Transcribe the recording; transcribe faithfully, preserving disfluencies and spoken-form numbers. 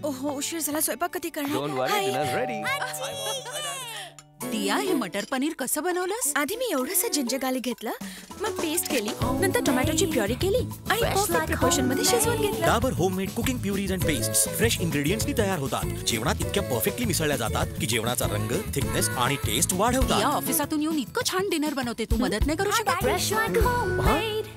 ओहो उशीर झाला. स्वयंपाक कधी करणार? Don't worry, dinner ready. Diya, हे मटर पनीर कसं बनवलंस? आधी मी एवढंसं जिंजर गार्लिक घेतलं, मग पेस्ट केली, नंतर टोमॅटोची प्युरी केली आणि परफेक्ट प्रिपरेशन मध्ये शिजवून घेतलं. Dabur homemade cooking purees and pastes fresh इंग्रेडिएंट्सनी तयार होतात. जेवणात इतक्या परफेक्टली मिसळल्या जातात की जेवणाचा रंग, थिकनेस आणि टेस्ट वाढवतात. दिया, ऑफिसातून येऊन इतकं छान डिनर बनवते, तू मदत नाही करू शकत?